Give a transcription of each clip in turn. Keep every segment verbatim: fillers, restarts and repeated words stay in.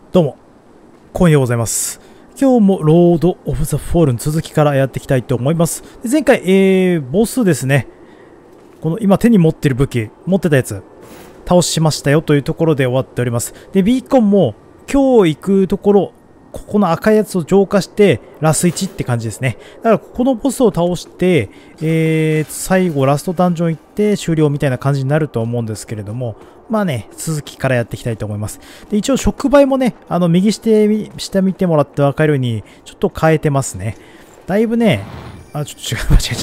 どうも、今夜ございます。今日もロード・オブ・ザ・フォールン続きからやっていきたいと思います。で前回、えー、ボスですね。この今手に持ってる武器、持ってたやつ、倒しましたよというところで終わっております。で、ビーコンも今日行くところ、ここの赤いやつを浄化してラスいちって感じですね。だからここのボスを倒して、えー、最後ラストダンジョン行って終了みたいな感じになると思うんですけれども、まあね、続きからやっていきたいと思います。で一応触媒もね、あの右下下見てもらって分かるようにちょっと変えてますね。だいぶね、あ、ちょっと違う、間違えちゃった。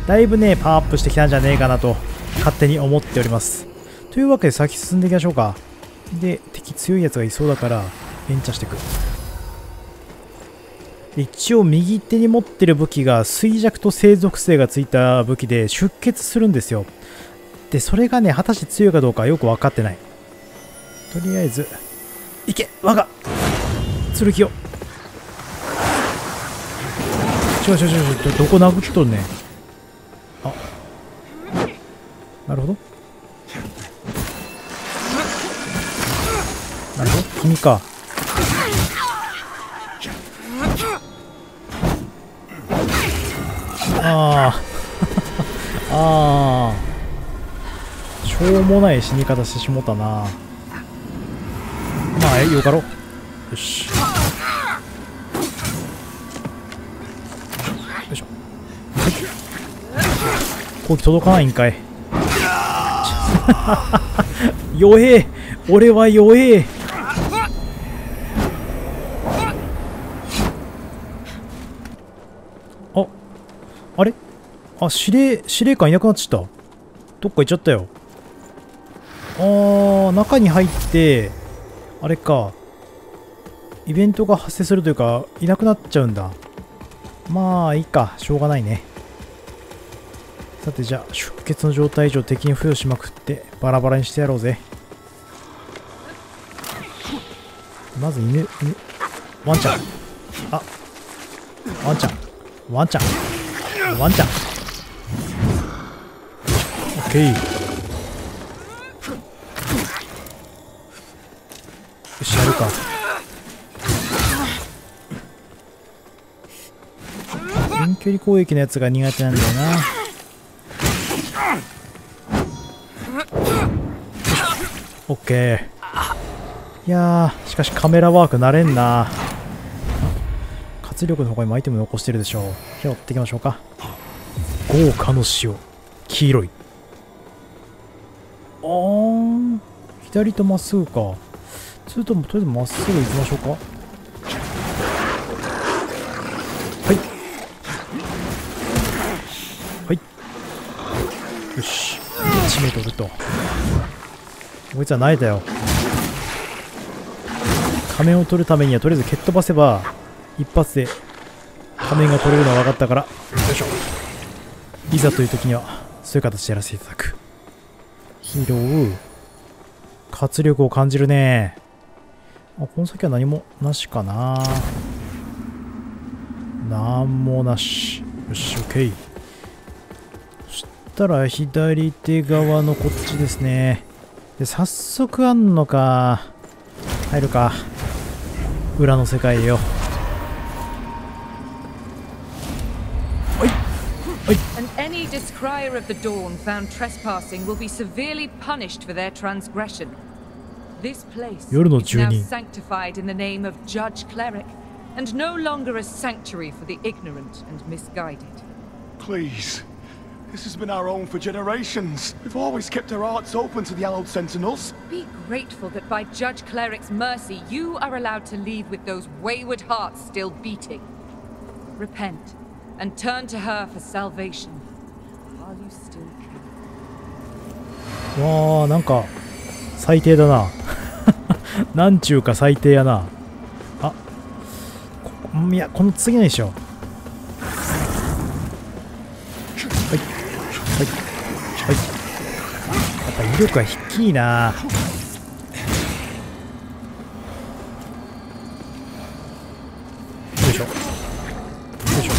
だいぶね、パワーアップしてきたんじゃねえかなと勝手に思っております。というわけで先進んでいきましょうか。で、敵強いやつがいそうだからエンチャしていく。一応右手に持ってる武器が衰弱と生属性がついた武器で出血するんですよ。でそれがね果たして強いかどうかよく分かってない。とりあえずいけ我が剣を。違う違う違う違う、 ど, どこ殴っとるね。あ、なるほどなるほど、君か。ああああ、しょうもない死に方してしもたな。まあよかろう。よし、よいしょ。はい、攻撃届かないんかい。弱え、俺は弱え。あ、あれ、あ、司令、司令官いなくなっちゃった。どっか行っちゃったよ。あー、中に入って、あれか。イベントが発生するというか、いなくなっちゃうんだ。まあ、いいか。しょうがないね。さて、じゃあ、出血の状態以上敵に付与しまくって、バラバラにしてやろうぜ。まず犬、犬、ワンちゃん。あ、ワンちゃん。ワンちゃん。ワンちゃん。オッケー。よし、やるか。遠距離攻撃のやつが苦手なんだよな。オッケー。いやー、しかしカメラワーク慣れんな。活力の他にもアイテム残してるでしょう。拾っていきましょうか。豪華の塩、黄色い。あー、左とまっすぐか。それともとりあえずまっすぐ行きましょうか。はいはい、よし、いちメートルと。こいつは慣れたよ。仮面を取るためにはとりあえず蹴っ飛ばせば一発で仮面が取れるのは分かったから、よいしょ。いざという時にはそういう形でやらせていただく。拾う。活力を感じるね。あ、この先は何もなしかな。なんもなし。よし、オッケー。そしたら左手側のこっちですね。で、早速あんのか。入るか。裏の世界よ。 And any descrier of the dawn found trespassing will be severely punished for their transgression. This place is now sanctified in the name of Judge Cleric, and no longer a sanctuary for the ignorant and misguided. Please. This has been our own for generations. We've always kept our hearts open to the hallowed sentinels. Be grateful that by Judge Cleric's mercy, you are allowed to leave with those wayward hearts still beating. Repent, and turn to her for salvation, while you still can. わあ、なんか最低だな。なんちゅうか最低やな。あ、こいや、この次のでしょ。はいはいはい。やっぱ威力が低いな。よいしょよいしょ。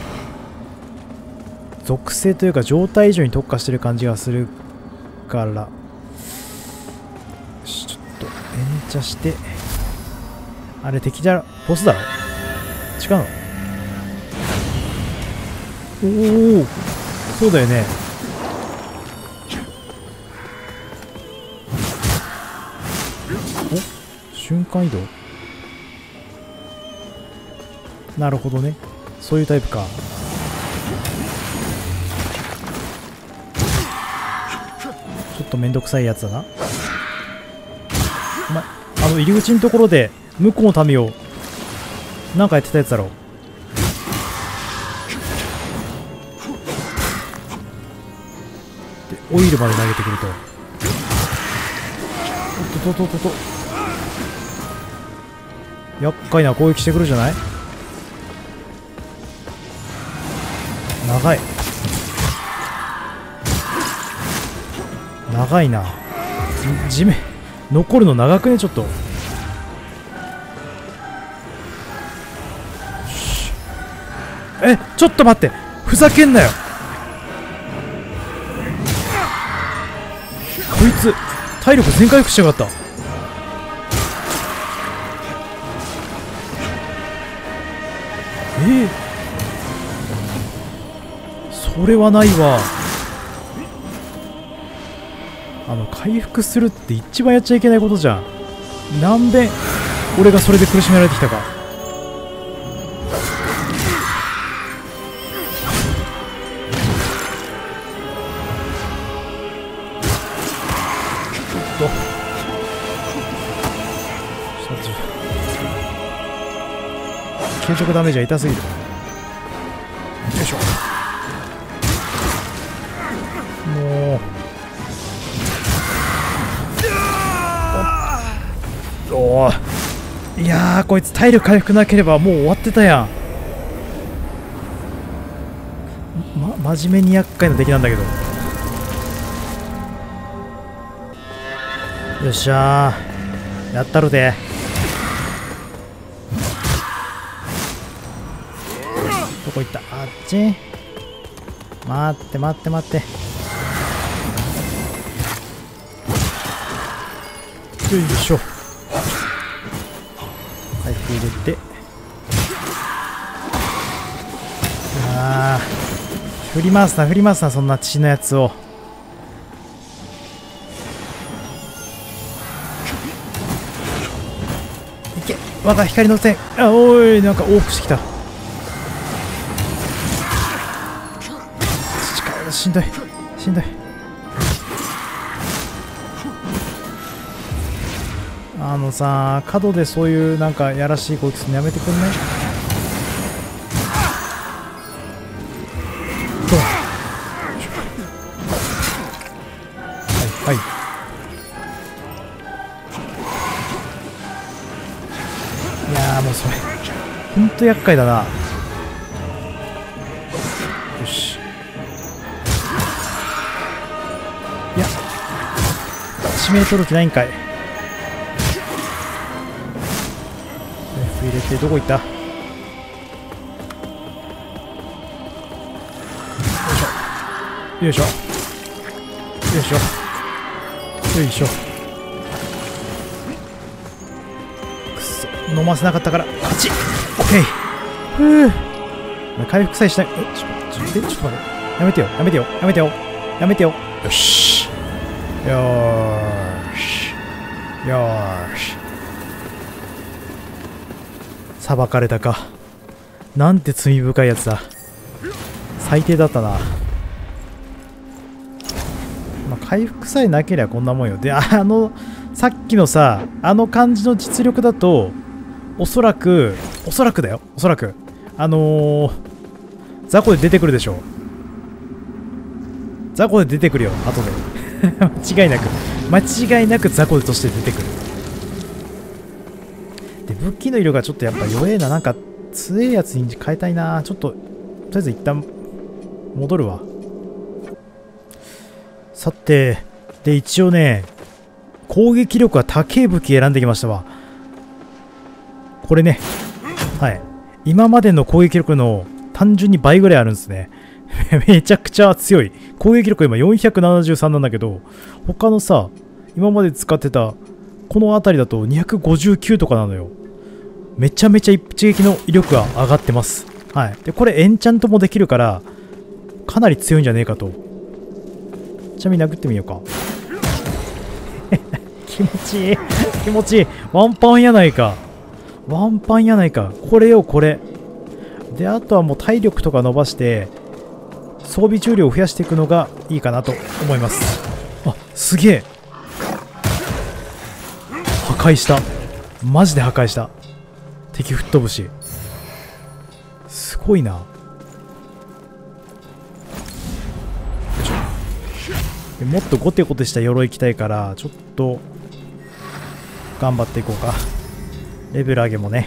属性というか状態以上に特化してる感じがするから、よし、ちょっとエンチャしてあれ敵じゃボスだろ。違うの？おお、そうだよね。お、瞬間移動。なるほどね、そういうタイプか。ちょっとめんどくさいやつだな。お前、あの入り口のところで向こうの民をなんかやってたやつだろう。でオイルまで投げてくると、おっとっとっとっと、厄介な攻撃してくるじゃない。長い長いな。地面残るの長くね、ちょっと。え、ちょっと待って、ふざけんなよ。こいつ体力全回復しやがった。えー、それはないわ。あの回復するって一番やっちゃいけないことじゃん。なんで俺がそれで苦しめられてきたか。ちょっと継続ダメージは痛すぎる。よいしょ。もうおー、いやー、こいつ体力回復なければもう終わってたやん。ま、真面目に厄介な敵なんだけど。よっしゃー、やったるで。どこ行った？あっち。待って待って待って。よいしょ。回復入れて。ああ、振り回すな振り回すな、そんな血のやつを。いけ、我が光の線。あ、おい、なんか往復してきた。力しんどいしんどい。あのさ、角でそういうなんかやらしい攻撃するのやめてくんない？そう、はいはい。いやー、もうそれほんと厄介だな。よし。いや、指名取る気ないんかい。入れて、どこ行った？よいしょよいしょよいしょよいしょ。くそ、飲ませなかったから勝ち。オッケー。ふう、回復さえしない。え、ちょっと待って、ちょっと待って、やめてよやめてよやめてよやめてよ。よし、よーしよーし。裁かれたか。なんて罪深いやつだ。最低だったな。まあ、回復さえなければこんなもんよ。で、あのさっきのさ、あの感じの実力だとおそらくおそらくだよ、おそらくあのー、雑魚で出てくるでしょ。雑魚で出てくるよ、後で間違いなく間違いなく雑魚として出てくる。で、武器の色がちょっとやっぱ弱えな。なんか強えやつに変えたいな。ちょっととりあえず一旦戻るわ。さて、で一応ね、攻撃力は高い武器選んできましたわ。これね、はい、今までの攻撃力の単純に倍ぐらいあるんですねめちゃくちゃ強い。攻撃力今よんひゃくななじゅうさんなんだけど、他のさ、今まで使ってたこの辺りだとにひゃくごじゅうきゅうとかなのよ。 めちゃめちゃ一撃の威力が上がってます。はい。で、これエンチャントもできるから、かなり強いんじゃねえかと。ちなみに殴ってみようか。気持ちいい。気持ちいい。ワンパンやないか。ワンパンやないか。これよ、これ。で、あとはもう体力とか伸ばして、装備重量を増やしていくのがいいかなと思います。あ、すげえ。破壊した。マジで破壊した。敵吹っ飛ぶし。すごいな。もっとゴテゴテした鎧着たいから、ちょっと頑張っていこうか。レベル上げもね。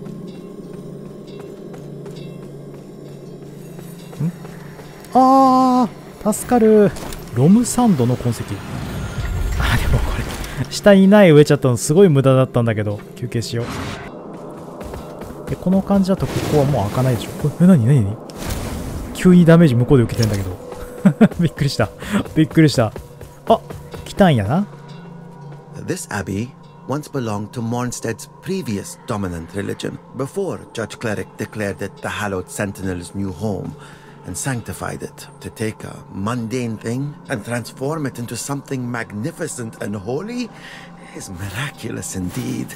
んあー、助かる。ロムサンドの痕跡。あ、でもこれ下にない植えちゃったのすごい無駄だったんだけど、休憩しよう。でこの感じだとここはもう開かないでしょ。これ、え、なになになに急にダメージ向こうで受けてんだけど。びっくりした。びっくりした。あ、来たんやな。 This abbey once belonged to Mornstead's previous dominant religion, before Judge Cleric declared it the Hallowed Sentinel's new home and sanctified it to take a mundane thing and transform it into something magnificent and holy is miraculous indeed.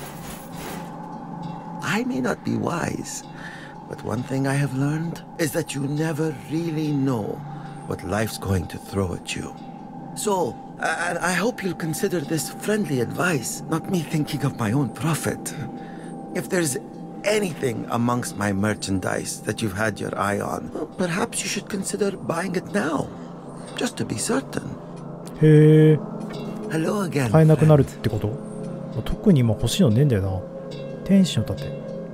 I may not be wise, but one thing I have learned is that you never really know what life's going to throw at you. So, I, I hope you'll consider this friendly advice, not me thinking of my own profit. If there's anything amongst my merchandise that you've had your eye on, perhaps you should consider buying it now, just to be certain. へえ。 Hello again. 買えなくなるってこと？特に今欲しいのねえんだよな。天使の盾。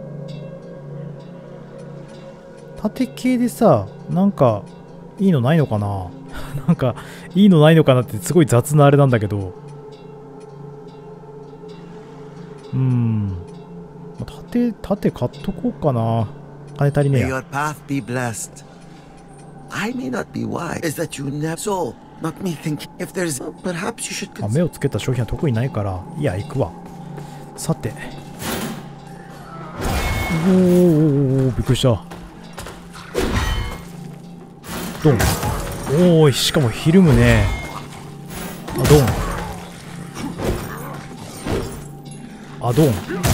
盾系でさ、なんかいいのないのかな。なんかいいのないのかなってすごい雑なあれなんだけど。うーん。盾、盾買っとこうかな。金足りねえ May や。 your path be blessed. I may not be wise, is that you never so not me thinking if there's perhaps you should あ、目をつけた商品は特にないから、いや、行くわ。さて。おー、びっくりした。ドン。おーい、しかもひるむね。あ、ドン。あ、ドン。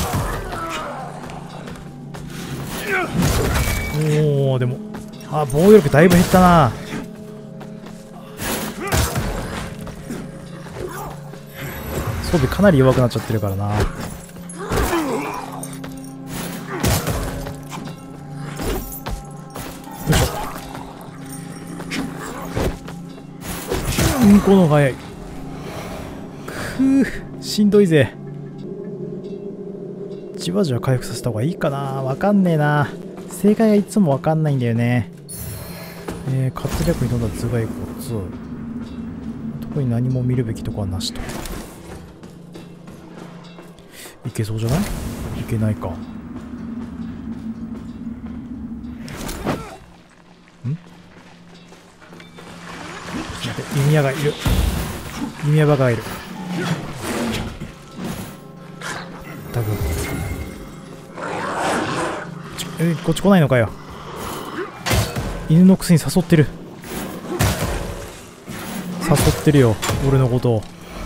おお、でも、あ、防御力だいぶ減ったな。装備かなり弱くなっちゃってるからな。よいしょ。うんこの早い。くー、しんどいぜ。じわじわ回復させた方がいいかな。わかんねえな。正解がいつもわかんないんだよね。えー、活力に富んだ頭蓋骨。特に何も見るべきとこはなしと。いけそうじゃない？いけないか。ん？待って、弓矢がいる。弓矢バカがいる。多分。えー、こっち来ないのかよ。犬のくせに誘ってる。誘ってるよ、俺のことを。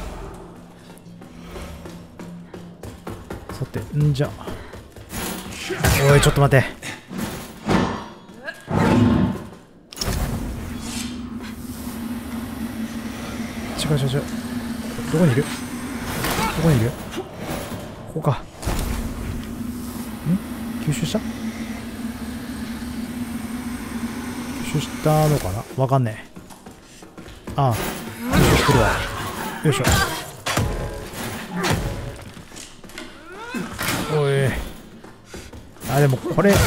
さて、んじゃ。おい、ちょっと待て。違う違う違う。どこにいる？どこにいる？ここか。ん？吸収した？吸収したのかな？わかんねえ。ああ、吸収してるわ。よいしょ。おい。あ、でもこれ、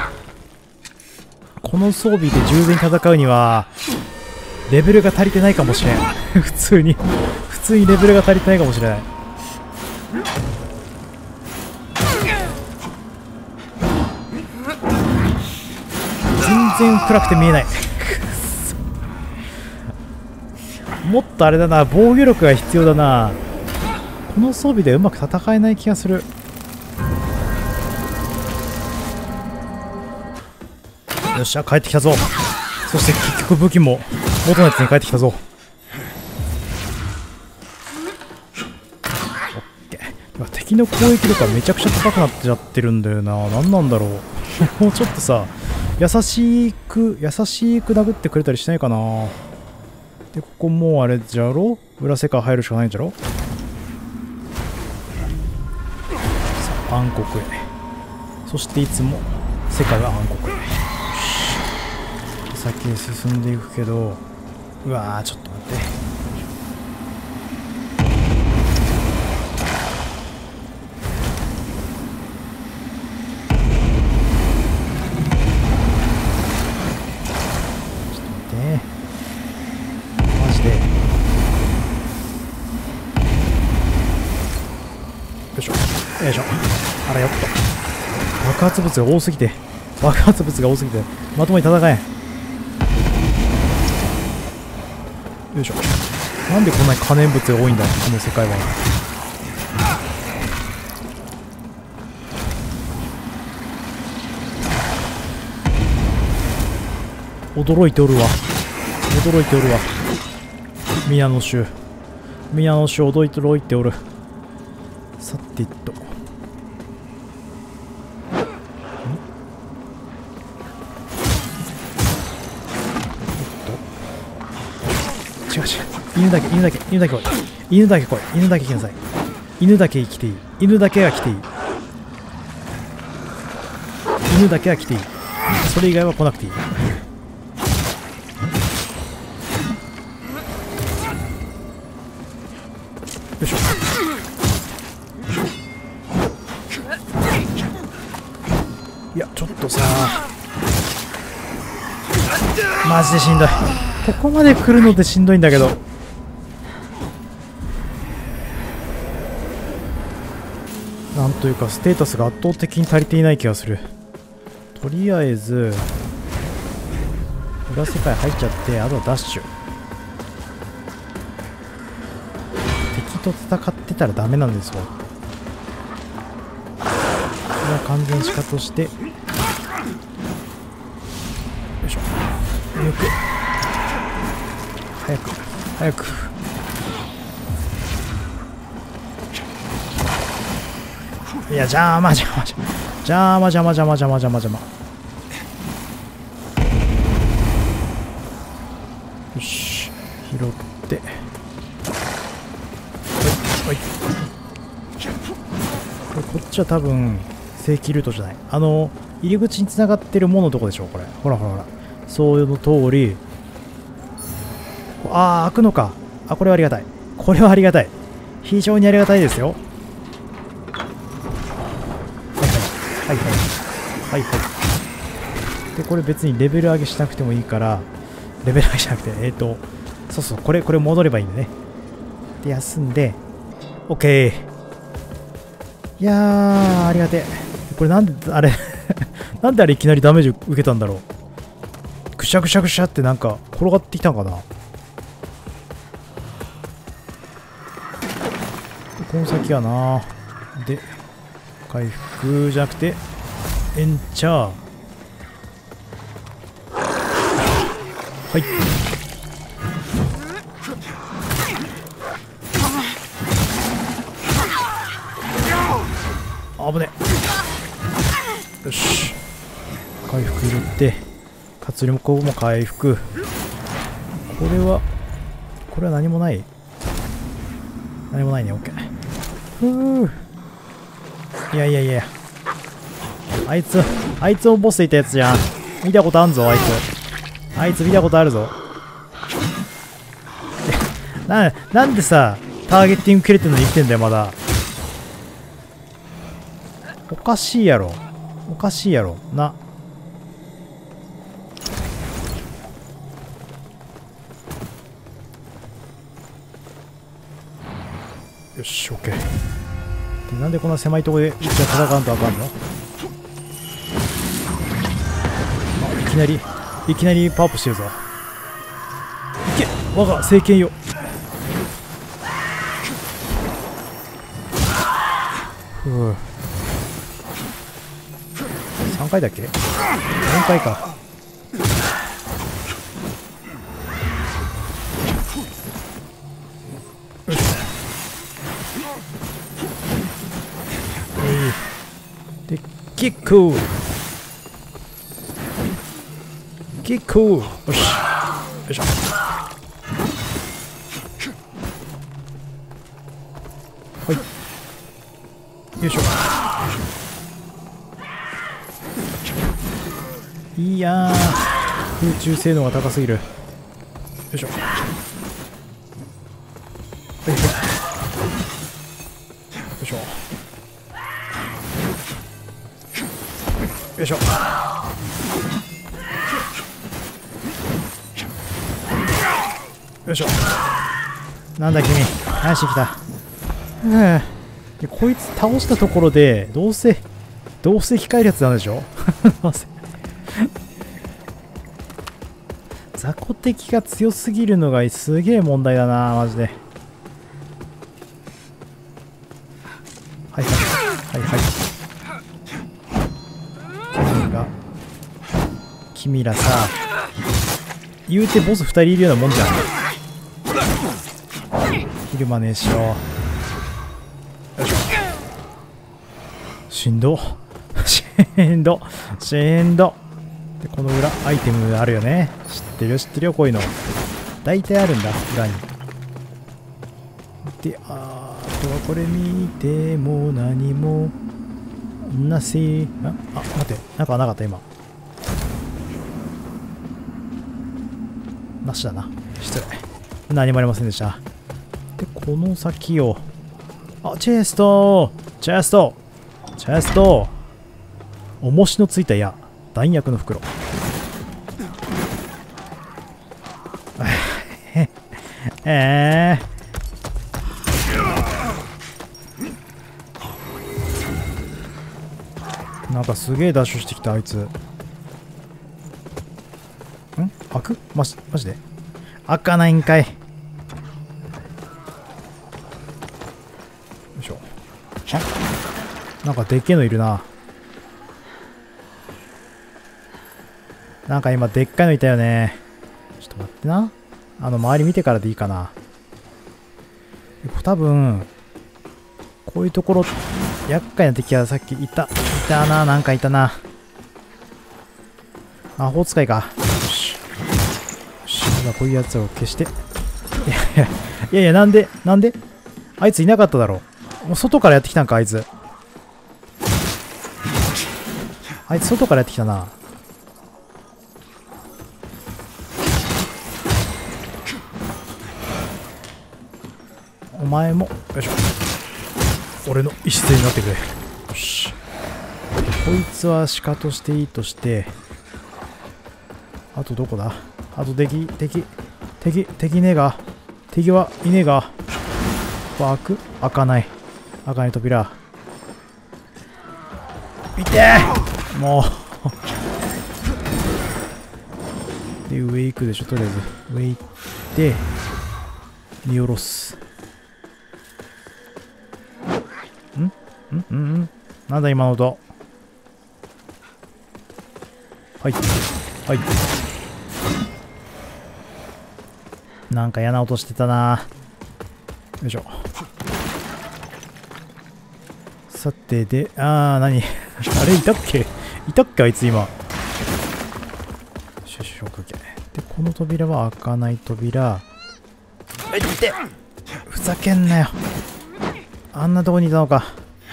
この装備で従前に戦うには、レベルが足りてないかもしれん。普通に、普通にレベルが足りてないかもしれない。全然暗くて見えない。もっとあれだな、防御力が必要だな。この装備でうまく戦えない気がする。 よっしゃ、帰ってきたぞ。そして結局武器も元のやつに帰ってきたぞ。オッケー。敵の攻撃力がめちゃくちゃ高くなっちゃってるんだよな。何なんだろう。もうちょっとさ、優しく優しく殴ってくれたりしないかな。で、ここもうあれじゃろ、裏世界入るしかないんじゃろ。さあ、暗黒へ。そしていつも世界は暗黒へ。先へ進んでいくけど、うわー、ちょっと待って。よいしょ。あらよっと。爆発物が多すぎて爆発物が多すぎてまともに戦えん。よいしょ。なんでこんなに可燃物が多いんだこの世界は。驚いておるわ驚いておるわ。宮の衆宮の衆驚いて驚いておる。さてと違う違う。犬だけ犬だけ犬だけ来い。犬だけ来い。犬だけ来なさい。犬だけ来ていい。犬だけは来ていい。犬だけは来ていい。それ以外は来なくていい。よいしょ。いやちょっとさ、マジでしんどい。ここまで来るのってしんどいんだけど。なんというかステータスが圧倒的に足りていない気がする。とりあえず裏世界入っちゃって、あとはダッシュ。敵と戦ってたらダメなんですよ。これは完全シカとして、よいしょ。抜く。早く早く。いや邪魔邪魔邪魔邪魔邪魔邪魔邪魔邪魔邪魔。よし、拾ってはいはい。これこっちは多分正規ルートじゃない。あの入り口に繋がってる門のとこでしょこれ。ほらほらほら、そういうの通り。ああ、開くのか。あ、これはありがたい。これはありがたい。非常にありがたいですよ。はいはいはいはいはい。でこれ別にレベル上げしなくてもいいから、レベル上げしなくてえっ、ー、とそうそう、これこれ戻ればいいんだね。で休んで OK。 いやーありがてえ。これなんであれなんであれいきなりダメージ受けたんだろう。ぐしゃぐしゃぐしゃってなんか転がってきたんかな。この先やな。で回復じゃなくてエンチャー。はい危ね。よし、回復入れて活力も回復。これはこれは何もない。何もないね。 OK。 ふう。いやいやいや、あいつあいつをボスいたやつじゃん。見たことあんぞあいつ。あいつ見たことあるぞ。な, なんでさターゲッティング切れてんのに生きてんだよまだ。おかしいやろおかしいやろな。よし OK。 でなんでこんな狭いところで一応戦わんとあかんの。あ、いきなりいきなりパワーアップしてるぞ。いけ我が聖剣よ。ふう、さんかいだっけ？よんかいか。 でキックキック、よしよいしょ。はいよいしょ。いやー、空中性能が高すぎる。よいしょ。よいしょ。よいしょ。よいしょ。よいしょ。なんだ君、何してきた。うん。こいつ倒したところでどうせどうせ控えるやつなんでしょ。雑魚敵が強すぎるのがすげえ問題だな、マジで。はいはいはいはい。君が君らさ、言うてボスふたりいるようなもんじゃん。昼間ねえしよ。よいしょ。しんどしんどしんど。でこの裏アイテムあるよね。知ってるよ知ってるよ、こういうの大体あるんだ裏に。で、あとはこれ見ても何もなし。ああ待って、なんかなかった今。なしだな、失礼。何もありませんでした。でこの先を、あチェストチェストチェスト、重しのついた矢、弾薬の袋。ええー、なんかすげえダッシュしてきたあいつ。ん開く？マジマジで開かないんかい。よいしょ。あ、なんかでっけえのいるな。なんか今でっかいのいたよね。ちょっと待ってな。あの周り見てからでいいかな。多分こういうところ厄介な敵はさっきいたいたな。なんかいたな。魔法使いか。よしよし、今こういうやつを消して。いやいやいやいや、なんでなんであいついなかっただろう。もう外からやってきたんかあいつ。あいつ外からやってきたな。お前もよいしょ。俺の礎になってくれ。よし。こいつは鹿としていいとして、あとどこだ。あと敵敵敵敵ねえが、敵はいねえが。開く？開かない。開かない扉。いてーもうで上行くでしょ。とりあえず上行って見下ろす。んんんんなんだ今の音。はいはい。なんか嫌な音してたな。よいしょ。さてで、あー何あれいたっけいたっけあいつ今。よしよしよくけ。でこの扉は開かない扉。えってふざけんなよ。あんなとこにいたのか。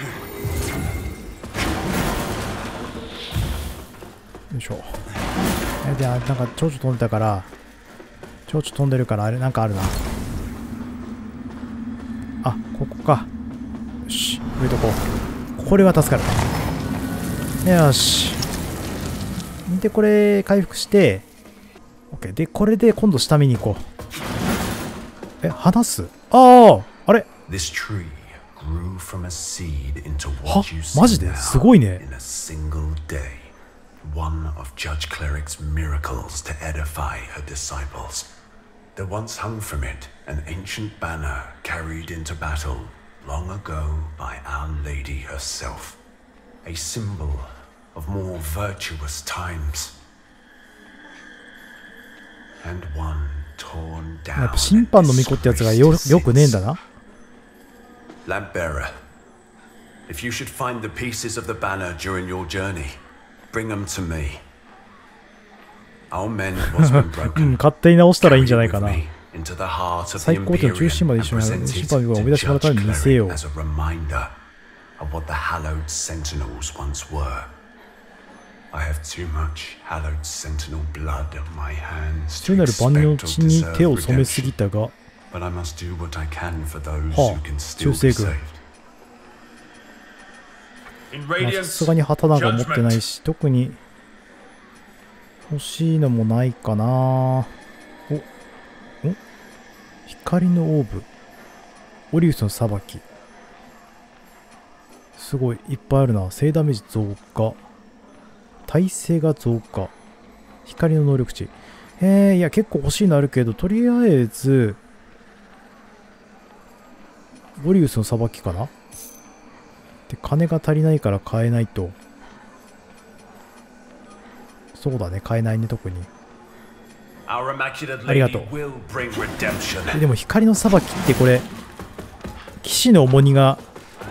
よいしょ。えで、なんか蝶々飛んでたから、蝶々飛んでるから、あれなんかあるな。あ、ここか。よし、上とこう。これは助かる。よし。で、これ回復して、OK。で、これで今度下見に行こう。え、離す？ああ、あれ？は？マジで？すごいね。 One of Judge Cleric's miracles to edify her disciples. There once hung from it an ancient banner carried into battle long ago by Our Lady herself, a symbol of more virtuous times. やっぱ審判の巫女ってやつがよよくねえんだな。 Lampbearer, if you should find the pieces of the banner during your journey, bring them to me. I'll mend what's been broken. 勝手に直したらいいんじゃないかな。 Into the heart of the 最高点の中心まで一緒に審判を生み出してもらったら見せよう。 as a reminder of what the hallowed sentinels once were. I have too much hallowed sentinel blood on my hands 父 to なる万の expect 血 or に deserve 手を染めすぎ redemption, たが、 but I must do what I can for those は who あ、 can 中 still 世 be 軍。 saved. まあさすがに刀が持ってないし、特に欲しいのもないかな。お、お、光のオーブ。オリウスの裁き。すごい、いっぱいあるな。聖ダメージ増加。耐性が増加。光の能力値。えー、いや、結構欲しいのあるけど、とりあえず、オリウスの裁きかな。で、金が足りないから買えないと。そうだね、買えないね、特に。ありがとう。でも、光の裁きってこれ、騎士の重荷が、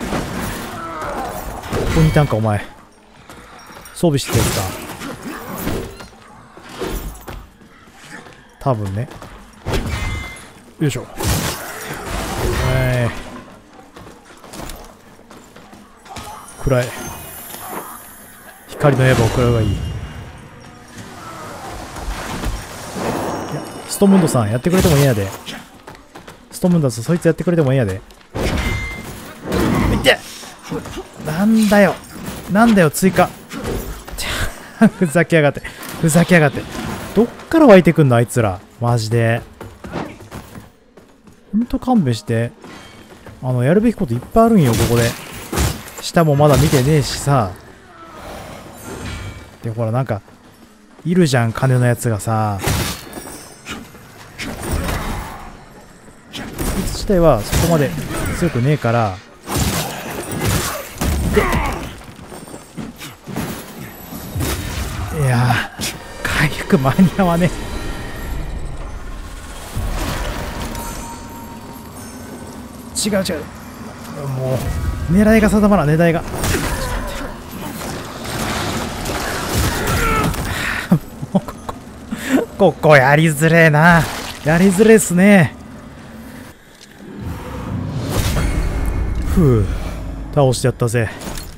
ここにいたんか、お前。装備してたやつか。多分ね。よいしょ。えー。暗い。光の刃を食らうがいい。いや、ストムンドさんやってくれてもいいやで。ストムンドさんそいつやってくれてもいいやで。いて！なんだよ。なんだよ、追加。ふざけやがって。ふざけやがって。どっから湧いてくんのあいつら。マジで。ほんと勘弁して。あの、やるべきこといっぱいあるんよ、ここで。下もまだ見てねえしさ。で、ほら、なんか、いるじゃん、金のやつがさ。こいつ自体はそこまで強くねえから。で、いやー、回復間に合わねえ。違う違う。もう、狙いが定まらん、狙いが。もうここ、ここやりづれえな。やりづれえっすね。ふう、倒してやったぜ。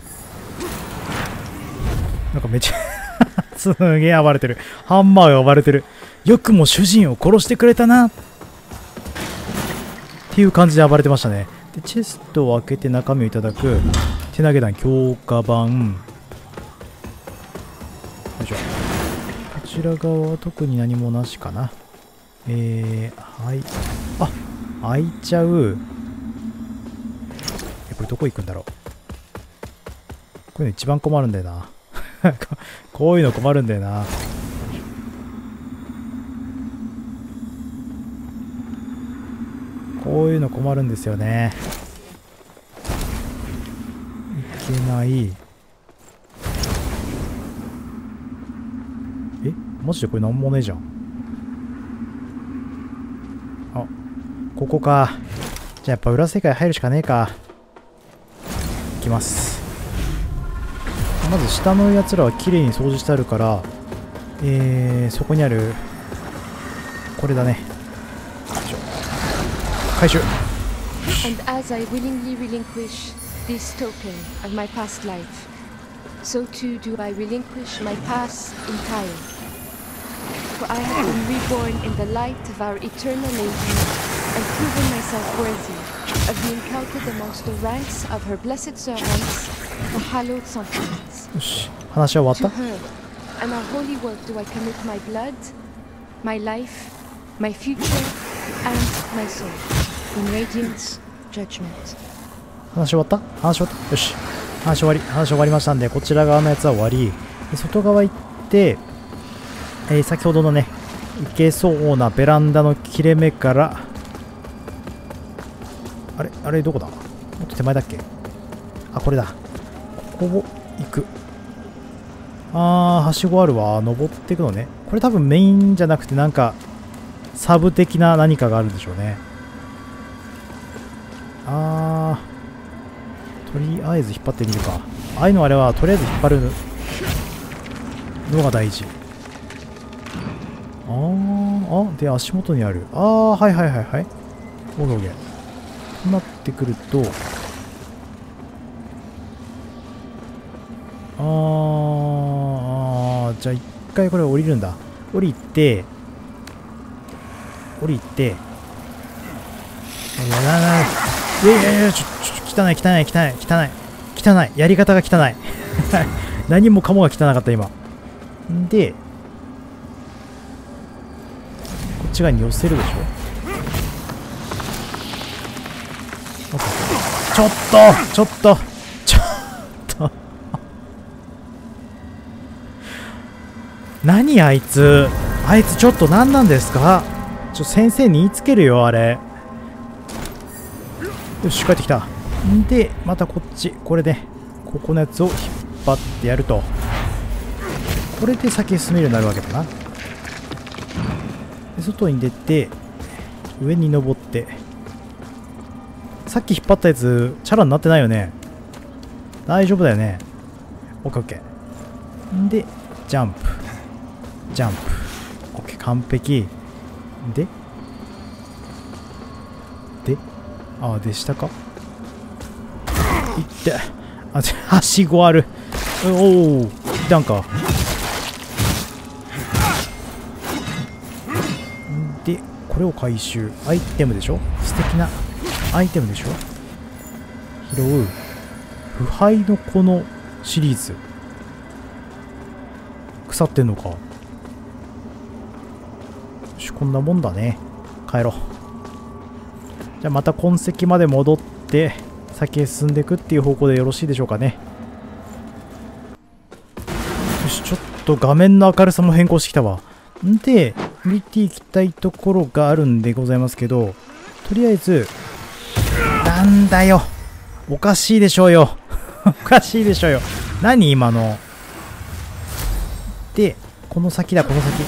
なんかめちゃすげえ暴れてる。ハンマーが暴れてる。よくも主人を殺してくれたなっていう感じで暴れてましたね。で、チェストを開けて中身をいただく。手投げ弾強化版。よいしょ。こちら側は特に何もなしかな。えー、はい。あ、開いちゃう。え、これどこ行くんだろう。こういうの一番困るんだよな。こういうの困るんだよな。こういうの困るんですよね。いけない。え、マジでこれなんもねえじゃん。あ、ここか。じゃあやっぱ裏世界入るしかねえか。いきます。まず下のやつらは綺麗に掃除してあるから、えー、そこにあるこれだね。回収。 And as I willingly relinquish this token of my past life, so too do I relinquish my past in time. For I have been reborn in the light of our eternal lady and proven myself worthy of being counted amongst the ranks of her blessed servants, the hallowed sentinels. よし、話は終わった。 To her and our holy work do I commit my blood, my life, my future, and my soul. In Radiant's judgment. 話終わった話終わったよし。話終わり。話終わりましたんで、こちら側のやつは終わり。で外側行って、えー、先ほどのね、行けそうなベランダの切れ目から、あれあれどこだもっと手前だっけ。あ、これだ。ここを行く。あー、はしごあるわ。登っていくのね。これ多分メインじゃなくて、なんか、 サブ的な何かがあるんでしょうね。あー、とりあえず引っ張ってみるか。ああいうのあれはとりあえず引っ張るのが大事。あー、あ、で足元にある。あー、はいはいはいはい。オーケー。となってくると、あー、じゃあ一回これ降りるんだ。降りて、降りて、いやなな、いやいやいや、ちょ、ちょ、汚い汚い汚い汚い汚い、やり方が汚い。何もかもが汚かった今。んで、こっち側に寄せるでしょ。ちょっとちょっとちょっと何あいつ、あいつちょっと何なんですか。ちょ先生に言いつけるよあれ。よし帰ってきた。んでまたこっち、これでここのやつを引っ張ってやると、これで先へ進めるようになるわけだな。で外に出て上に登って、さっき引っ張ったやつチャラになってないよね。大丈夫だよね。オッケーオッケー。んでジャンプジャンプ、オッケー完璧。ででああで下かいって、あはしごある。おお来たんか。でこれを回収、アイテムでしょ。素敵なアイテムでしょ。拾う腐敗のこのシリーズ、腐ってんのか。よしこんなもんだね。帰ろう。じゃあまた痕跡まで戻って先へ進んでいくっていう方向でよろしいでしょうかね。よしちょっと画面の明るさも変更してきたわ。んで見ていきたいところがあるんでございますけど、とりあえずなんだよ、おかしいでしょうよ。おかしいでしょうよ。何今の。でこの先だ、この先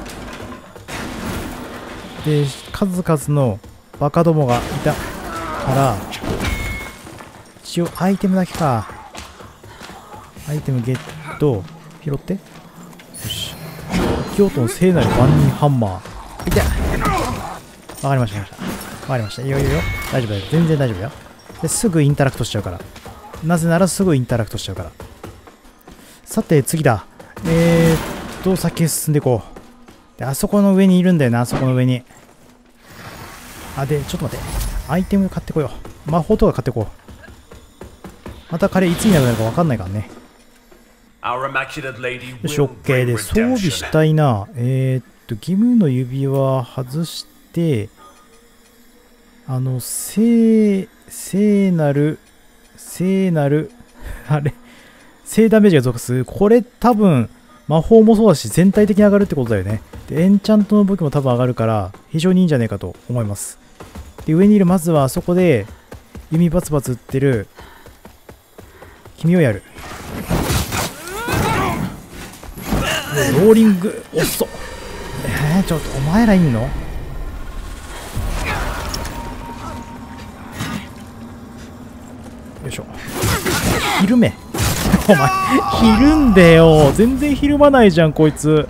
で数々のバカどもがいたから一応アイテムだけか。アイテムゲット、拾って、よし京都の聖なる万人ハンマー。いて、わかりましたわかりましたわかりました。いいよいいよ、大丈夫だよ、全然大丈夫よ。ですぐインタラクトしちゃうから、なぜならすぐインタラクトしちゃうから。さて次だ。えーっと先へ進んでいこう。であそこの上にいるんだよな、あそこの上に。あでちょっと待って、アイテム買ってこよう。魔法とか買ってこう。また彼いつになるのか分かんないからね。よし OK で装備したいな。えー、っと義務の指輪外して、あの聖聖なる聖なるあれ聖ダメージが属す。これ多分魔法もそうだし全体的に上がるってことだよね。でエンチャントの武器も多分上がるから非常にいいんじゃないかと思います。で上にいるまずはあそこで弓バツバツ打ってる君をやる。ローリング遅っ。えー、ちょっとお前らいんの。よいしょ。ひるめお前ひるんでよ。全然ひるまないじゃんこいつ。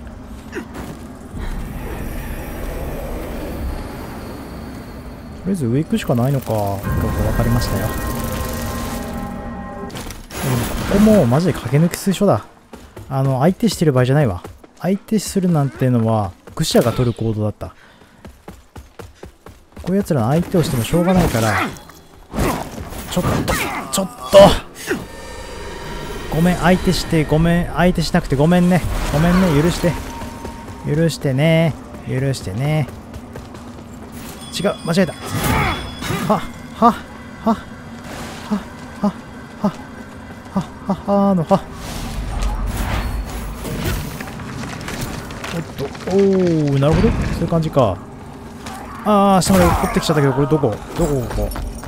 とりあえず上行くしかないのか。よく分かりましたよ。ここもマジで駆け抜き推奨だ。あの相手してる場合じゃないわ。相手するなんてのは愚者が取る行動だった。こういうやつらの相手をしてもしょうがないから、ちょっとちょっとごめん、相手してごめん、相手しなくてごめんね、ごめんね、許して許してね許してね。違う、間違えた。はははははははははのは。おっと、おー、なるほど、そういう感じか。あー、下まで落っこってきちゃったけど、これどこどこここ。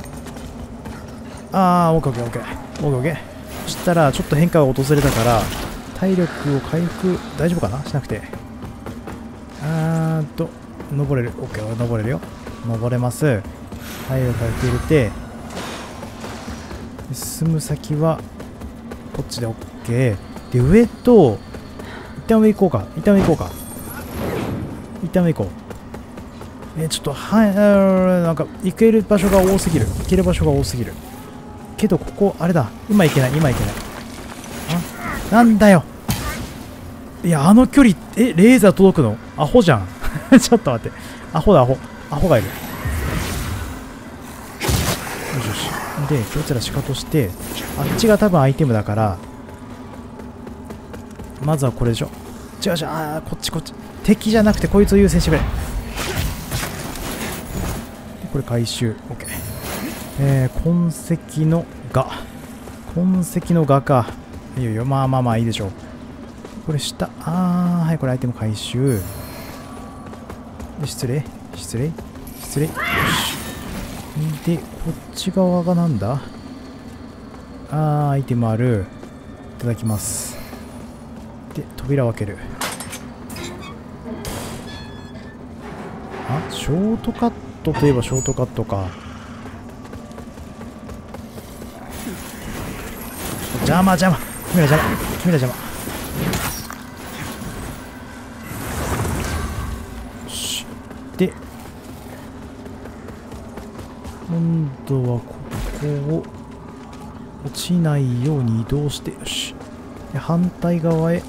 あー、オッケーオッケーオッケーオッケーオッケー。そしたらちょっと変化が訪れたから体力を回復大丈夫かな、しなくて。あーっと登れる。オッケー、登れるよ。登れます。体力回復入れて、進む先はこっちで OK で、上と一旦上行こうか。一旦上行こうか。一旦上行こう。えー、ちょっとはい、なんか行ける場所が多すぎる。行ける場所が多すぎるけど、ここあれだ。今行けない、今行けない。あ、なんだよ。いや、あの距離、え、レーザー届くの？アホじゃん。ちょっと待って。アホだ、アホ。アホがいる。よしよし。で、こいつらシカとして、あっちが多分アイテムだから、まずはこれでしょ。違う違う、あー、こっちこっち。敵じゃなくてこいつを優先してくれ。これ回収。OK。えー、痕跡の蛾。痕跡の蛾か。いいよいいよ。まあまあまあいいでしょう。これ下。あー、はい、これアイテム回収。で、失礼。失礼。失礼。よし。で、こっち側がなんだ？あー、アイテムある。いただきます。で、扉を開ける。あ、ショートカットといえばショートカットか。邪魔邪魔。君ら邪魔。君ら邪魔。よし。で、今度はここを落ちないように移動して、よし。で、反対側へ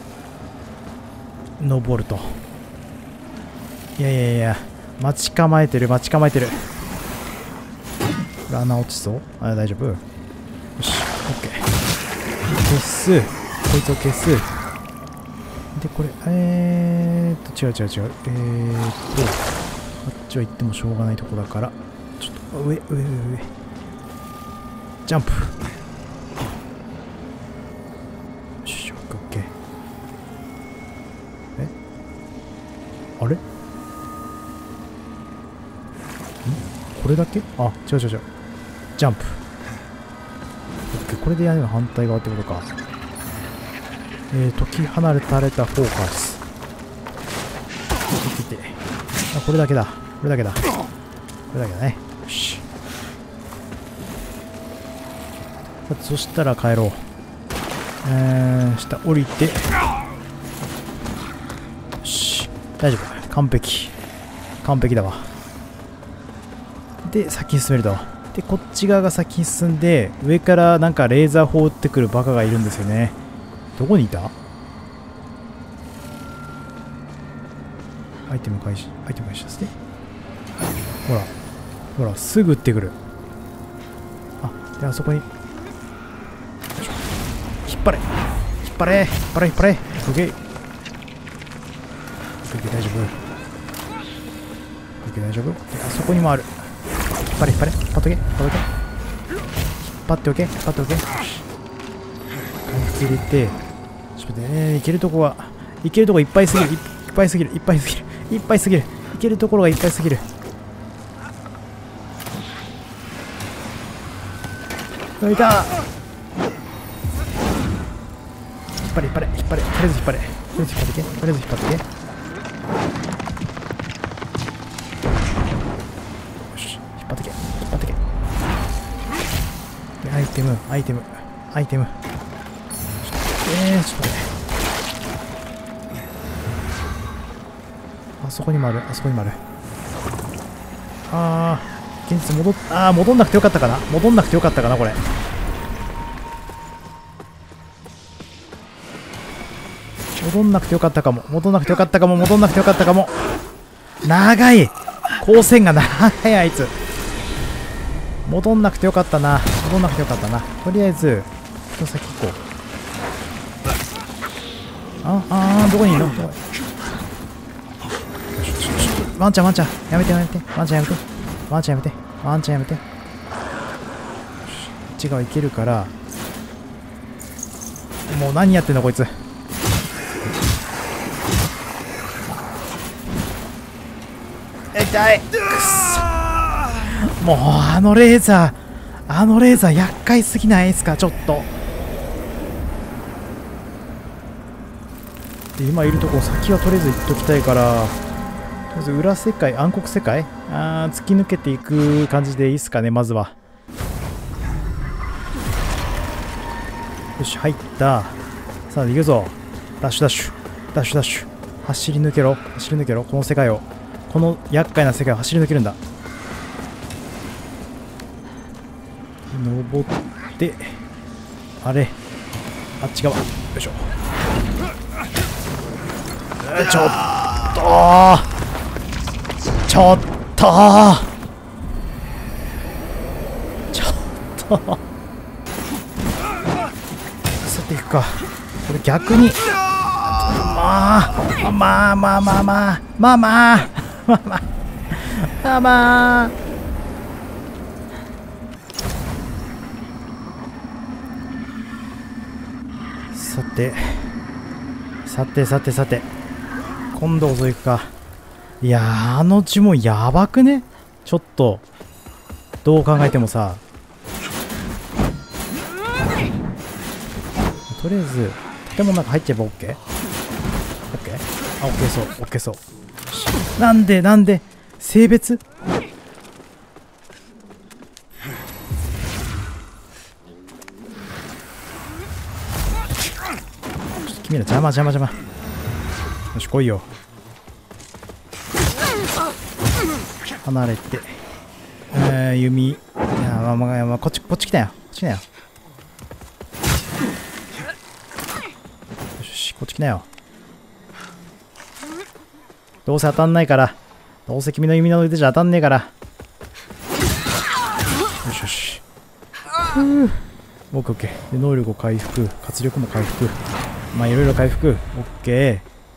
登ると。いやいやいや、待ち構えてる、待ち構えてる。これ穴落ちそう？あ、大丈夫？よし、オッケー。消す。こいつを消す。で、これ、えーっと、違う違う違う。えーっと、あっちは行ってもしょうがないとこだから、ちょっと、上、上、上、上。ジャンプ。よし、オッケー、オッケー。え？あれ？ん？これだけ？あ、違う違う違う。ジャンプ。これでやるの反対側ってことか。えー、解き放たれたフォーカス。見てて。あ、これだけだ。これだけだ。これだけだね。よし。そしたら帰ろう。えー、下降りて。よし。大丈夫。完璧。完璧だわ。で、先に進めると。で、こっち側が先に進んで、上からなんかレーザー砲撃ってくるバカがいるんですよね。どこにいた？アイテム回収、アイテム回収ですね。ほら、ほら、すぐ撃ってくる。あ、で、あそこに。引っ張れ引っ張れ引っ張れ引っ張れオッケー。オッケー、大丈夫。オッケー、大丈夫。で、あそこにもある。引っ張れ引っ張れ引っ張っとけ引っ張っとけ引っ張っておけ引っ張っておけ。よし、回復入れて、ちょっとね、いけるとこは、いけるとこいっぱいすぎる、いっぱいすぎる、いっぱいすぎる、いっぱいすぎる、いけるところがいっぱいすぎる。いた。引っ張れ引っ張れ引っ張れ、とりあえず引っ張れ、とりあえず引っ張ってけ、とりあえず引っ張ってけ。アイテム、アイテム、アイテム。えー、ちょっと待って。あそこにもある、あそこにもある。あー、現実戻っ、あー、戻んなくてよかったかな戻んなくてよかったかなこれ。戻んなくてよかったかも。戻んなくてよかったかも。戻んなくてよかったかも。長い光線が長いあいつ。戻んなくてよかったな。戻んなくてよかったな。とりあえず、ちょっと先行こう。あ、あー、どこにいるの？ワンちゃん、ワンちゃん、やめてやめて。ワンちゃんやめて。ワンちゃんやめて。ワンちゃんやめて。こっち側行けるから。もう何やってんのこいつ。痛い。くっそ。もうあのレーザー、あのレーザー厄介すぎないですか、ちょっと。で、今いるとこ先はとりあえず行っときたいから、 まず裏世界、暗黒世界、あー突き抜けていく感じでいいっすかね、まずは。よし、入った。さあ、行くぞ。ダッシュダッシュ。ダッシュダッシュ。走り抜けろ。走り抜けろ。この世界を。この厄介な世界を走り抜けるんだ。登って、あれ。あっち側。よいしょ。ちょっとーちょっとーちょっとーさていくか。これ逆にまあまあまあまあまあまあまあまあまあまあさてさてさてさて今度こそ行くか。いやー、あの呪文やばくね。ちょっとどう考えてもさ、とりあえず建物の中入っちゃえば OK？OK？ OK？ あ、OK そう OK そう。なんでなんで性別君ら邪魔邪魔邪魔。よし来いよ。離れて、えー、弓。いやまあまあまあこっちこっち来たよ。こっち来たよ。よしこっち来なよ。どうせ当たんないから。どうせ君の弓の腕じゃ当たんねえから。よしよし。ふう。オッケーオッケー。で能力を回復、活力も回復。まあいろいろ回復。オッケ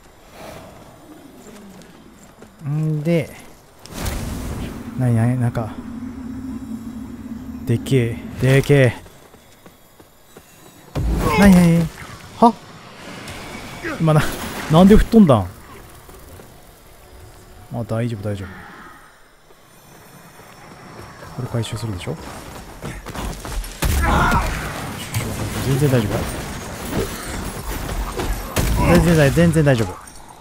ー。んで、なになになんか、でっけえ、でっけえ。なになには今な、なんで吹っ飛んだん。あ、大丈夫大丈夫。これ回収するでしょ。全然大丈夫。全然大全然大丈夫。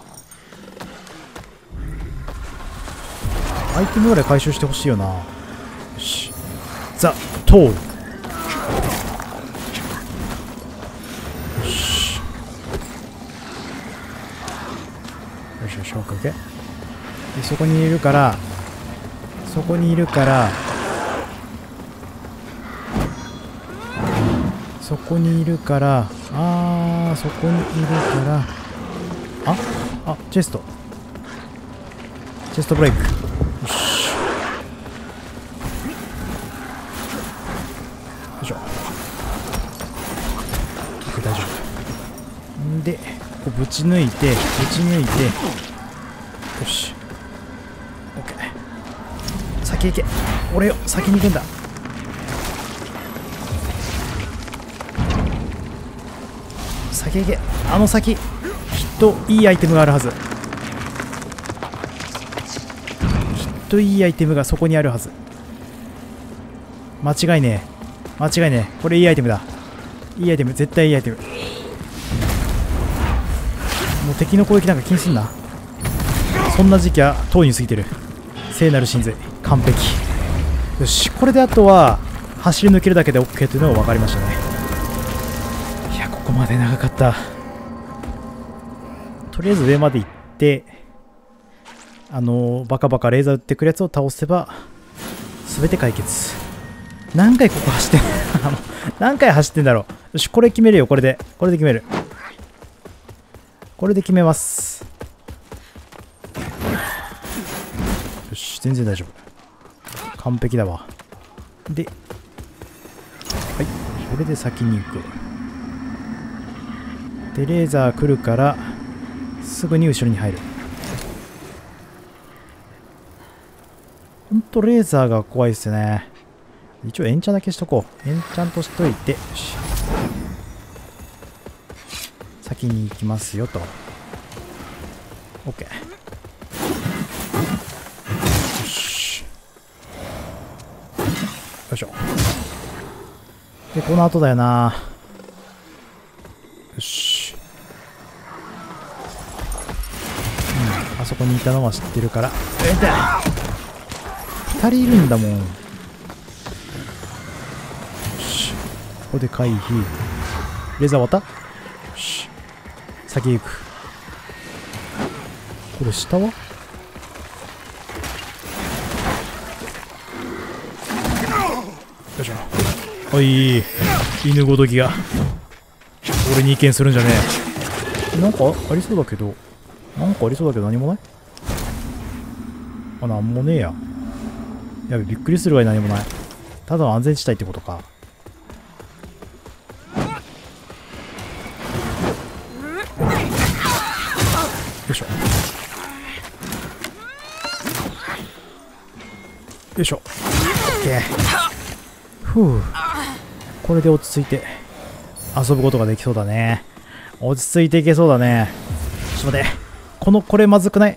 アイテムぐらい回収してほしいよな。よし。ザ・トール。よし。よしよし、オッケーオッケー。で、そこにいるから、そこにいるから、そこにいるから、あー、そこにいるから、ああ、チェスト。チェストブレイク。よし。よいしょ。大丈夫。んで、ここぶち抜いて、ぶち抜いて、よし。オッケー。先行け。俺よ、先に行くんだ。先行け。あの先、きっといいアイテムがあるはず。きっといいアイテムがそこにあるはず。間違いねえ。間違いねえ。これいいアイテムだ。いいアイテム、絶対いいアイテム。もう敵の攻撃なんか気にすんな。そんな時期はとうに過ぎてる。聖なる神髄、完璧。よし、これであとは走り抜けるだけで OK というのが分かりましたね。いや、ここまで長かった。とりあえず上まで行って、あのー、バカバカレーザー撃ってくるやつを倒せば全て解決。何回ここ走ってん何回走ってんだろう。よし、これ決めるよ。これでこれで決める。これで決めます。よし、全然大丈夫。完璧だわ。で、はい、これで先に行く。で、レーザー来るからすぐに後ろに入る。ほんとレーザーが怖いっすね。一応エンチャだけしとこう。エンチャンとしといて、よし、先に行きますよと。 OK。 よし、よいしょ。で、この後だよな。よし、うん、あそこにいたのは知ってるから。え痛い。ふたりいるんだもん。よし、ここで回避。レーザー終わった。よし、先行く。これ下は？よいしょ。おい、犬ごときが俺に意見するんじゃねえ。なんかありそうだけど、なんかありそうだけど何もない？あ、なんもねえや。やべ、びっくりするわい。何もない。ただの安全地帯ってことか。よいしょ。よいしょ。オッケー。ふう。これで落ち着いて遊ぶことができそうだね。落ち着いていけそうだね。ちょっと待って。この、これまずくない？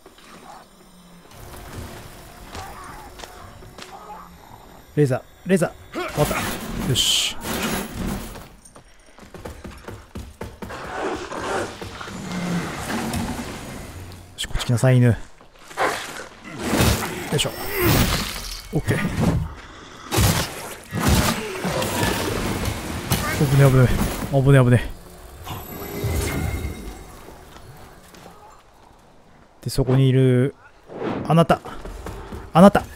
レーザー、レーザー。終わった。よし。よし、こっち来なさい、犬。よいしょ。オッケー。危ね危ね。危ね危ね。で、そこにいる、あなた。あなた。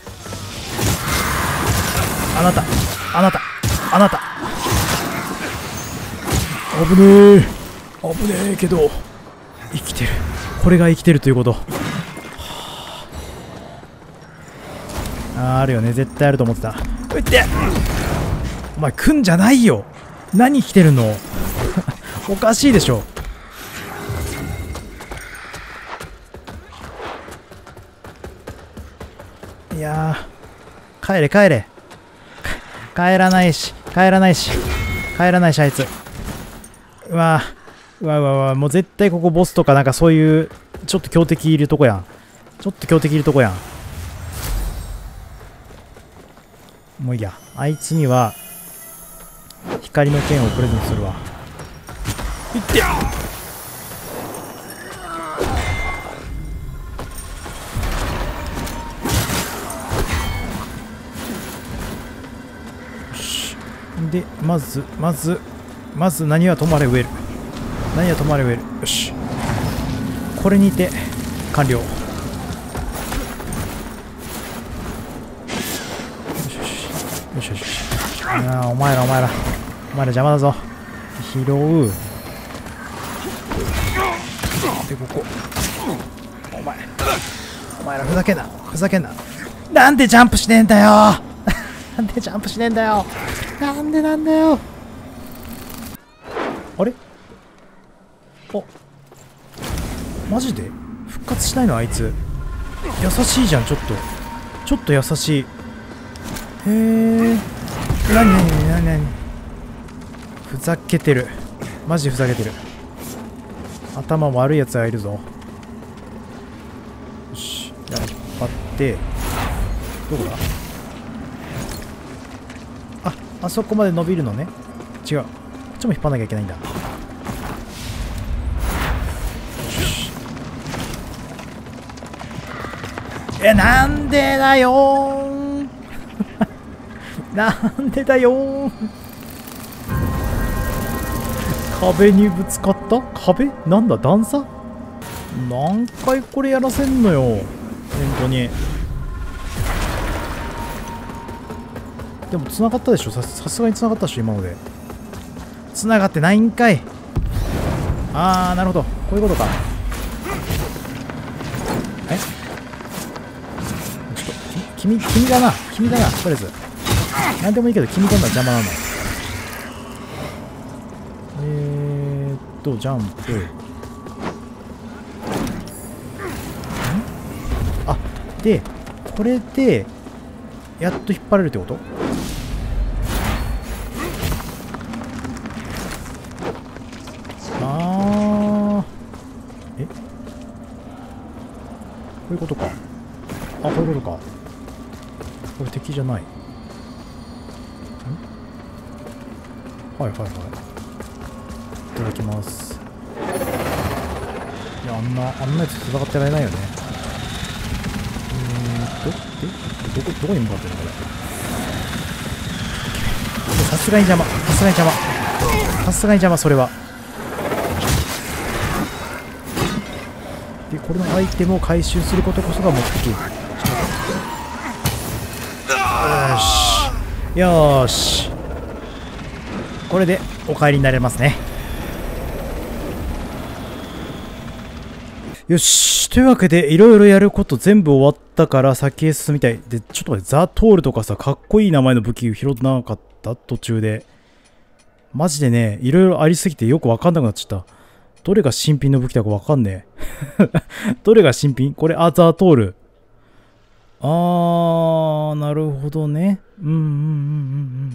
あなた、あなた、あなた。危ねえ。危ねえけど、生きてる。これが生きてるということ。はあ、あ、あるよね。絶対あると思ってた。うってお前、来んじゃないよ。何来てるのおかしいでしょ。いやー、帰れ帰れ。帰らないし、帰らないし、帰らないし、あいつ。うわー、うわうわうわ、もう絶対ここボスとかなんかそういう、ちょっと強敵いるとこやん。ちょっと強敵いるとこやん。もういいや。あいつには、光の剣をプレゼントするわ。いってやで、まず、まず、まず何はともあれ植える。何はともあれ植える。よし。これにて、完了。よしよし。よしよしよし。ああ、お前らお前ら。お前ら邪魔だぞ。拾う。で、ここ。お前。お前らふざけんな。ふざけんな。なんでジャンプしねえんだよ。なんでジャンプしねえんだよ。なんでなんだよ。あれ？あ、マジで復活しないのあいつ。優しいじゃん、ちょっと。ちょっと優しい。へえ。なになになになに。ふざけてる。マジふざけてる。頭悪いやつがいるぞ。よし。じゃあ引っ張って。どこだ？あ、あそこまで伸びるのね。違う。こっちも引っ張んなきゃいけないんだ。え、なんでだよーなんでだよー壁にぶつかった？壁？なんだ、段差？何回これやらせんのよ。本当に。でも繋がったでしょ。さ、さすがに繋がったでしょ、今ので。繋がってないんかい。あー、なるほど。こういうことか。え？ちょっと、き、君、君だな。君だな。とりあえず。なんでもいいけど、君どんな邪魔なの？えーっと、ジャンプ。ん？あ、で、これで、やっと引っ張れるってこと？あー。え？こういうことか。あ、こういうことか。これ敵じゃない。ん？はいはいはい。いただきます。 いや、あんなあんなやつ戦ってられないよね。うーんとでどこどこに向かってるのこれ。さすがに邪魔、さすがに邪魔、さすがに邪魔。それはで、これのアイテムを回収することこそが目的。よーしよーし、これでお帰りになれますね。よし、というわけでいろいろやること全部終わったから先へ進みたい。で、ちょっと待って、ザ・トールとかさ、かっこいい名前の武器拾ってなかった途中で。マジでね、いろいろありすぎてよくわかんなくなっちゃった。どれが新品の武器だかわかんねえ。どれが新品？これ、あ、ザ・トール。あー、なるほどね。うんうんうんうんうん。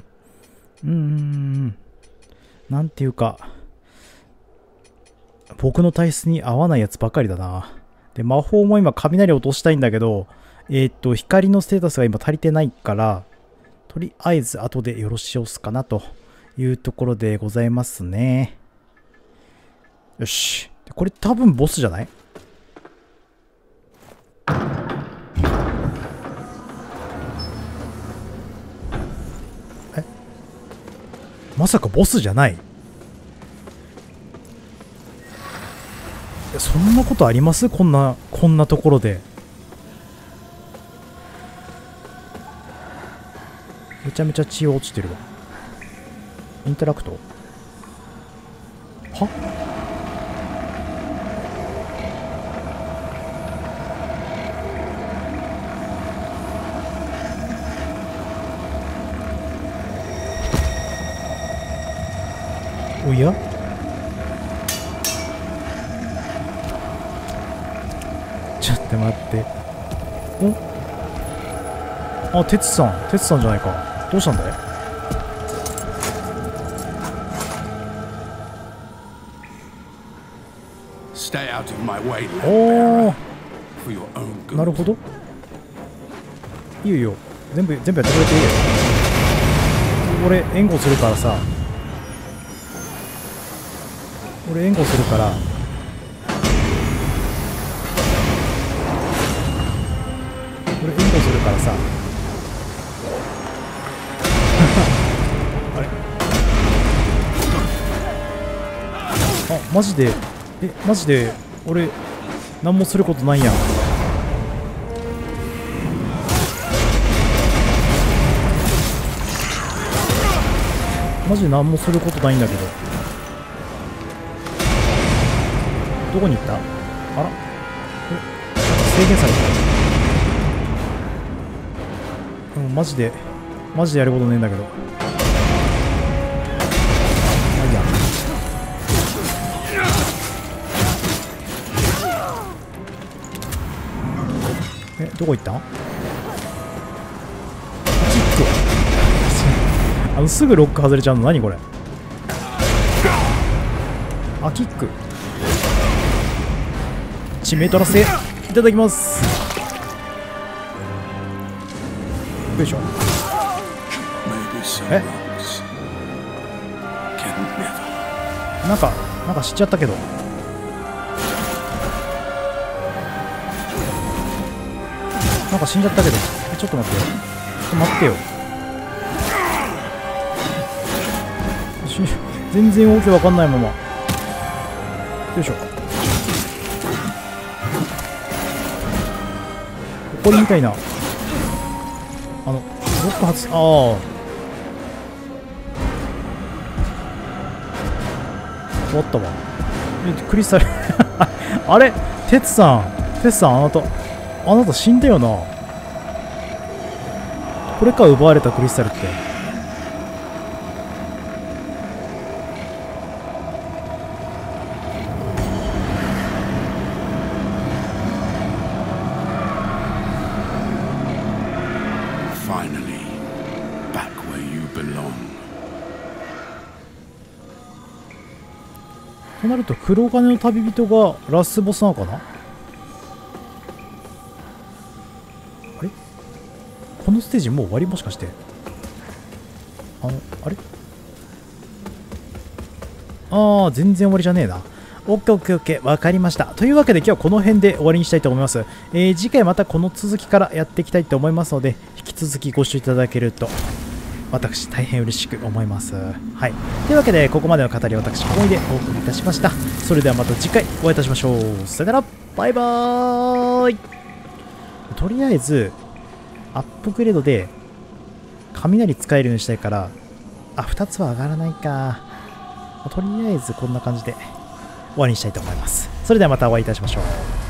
うんうんうん。なんていうか、僕の体質に合わないやつばかりだな。で、魔法も今雷落としたいんだけど、えー、っと、光のステータスが今足りてないから、とりあえず後でよろしおすかなというところでございますね。よし。これ多分ボスじゃない？え？まさかボスじゃない？いや、そんなことあります？こんな、こんなところで。めちゃめちゃ血落ちてるわ。インタラクト？は？おや？ちょっと待って。お？あ、鉄さん。鉄さんじゃないか。どうしたんだい？おー。なるほど。いいよいいよ。全部、全部やってくれていいよ。俺、援護するからさ。俺、援護するから。俺、援護するからさ。あれ？あ、マジで、え、マジで、俺、何もすることないやん。マジで何もすることないんだけど。どこに行った？あら？え、制限された。うん、マジで、マジでやることねえんだけど。まあいいや。え、どこ行ったん？キック。あの、すぐロック外れちゃうの？何これ？あ、キック。致命取らせいただきます。よいしょ。え？なんか、なんか知っちゃったけど。なんか死んじゃったけど。え、ちょっと待ってよ。ちょっと待ってよ。全然わけわかんないまま。よいしょ。これみたいな。あの、ロック発、ああ。終わったわ。え、クリスタル。あれ？テツさん。テツさん、あなた、あなた死んだよな。これか、奪われたクリスタルって。となると黒金の旅人がラスボスなのかな。あれ、このステージもう終わり？もしかしてあのあれああ、全然終わりじゃねえな。 オッケーオッケーオッケー、わかりました。というわけで今日はこの辺で終わりにしたいと思います。えー、次回またこの続きからやっていきたいと思いますので、引き続きご視聴いただけると私大変嬉しく思います。はい。というわけでここまでの語り私小森でお送りいたしました。それではまた次回お会いいたしましょう。さよなら、バイバーイ。とりあえずアップグレードで雷使えるようにしたいから、あ、ふたつは上がらないか。とりあえずこんな感じで終わりにしたいと思います。それではまたお会いいたしましょう。